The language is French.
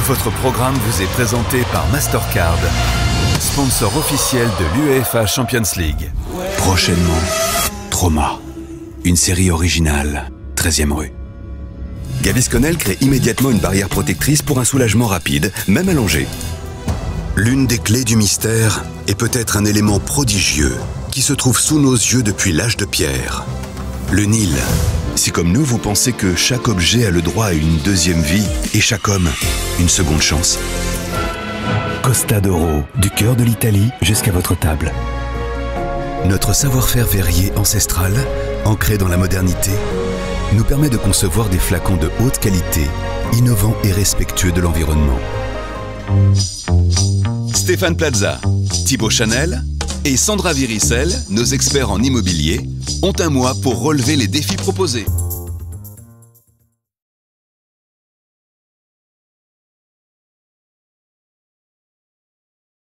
Votre programme vous est présenté par Mastercard, sponsor officiel de l'UEFA Champions League. Prochainement, Trauma, une série originale, 13e rue. Gaviscon crée immédiatement une barrière protectrice pour un soulagement rapide, même allongé. L'une des clés du mystère est peut-être un élément prodigieux qui se trouve sous nos yeux depuis l'âge de pierre. Le Nil. Si comme nous, vous pensez que chaque objet a le droit à une deuxième vie et chaque homme, une seconde chance. Costa d'Oro, du cœur de l'Italie jusqu'à votre table. Notre savoir-faire verrier ancestral, ancré dans la modernité, nous permet de concevoir des flacons de haute qualité, innovants et respectueux de l'environnement. Stéphane Plaza, Thibaut Chanel et Sandra Viricel, nos experts en immobilier, ont un mois pour relever les défis proposés.